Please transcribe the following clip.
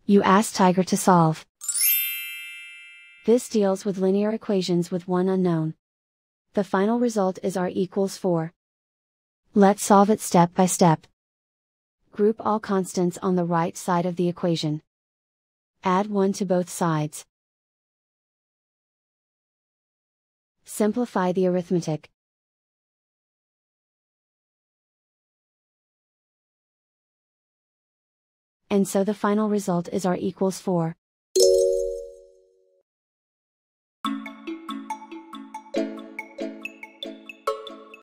You ask Tiger to solve. This deals with linear equations with one unknown. The final result is r equals 4. Let's solve it step by step. Group all constants on the right side of the equation. Add 1 to both sides. Simplify the arithmetic. And so the final result is r equals 4.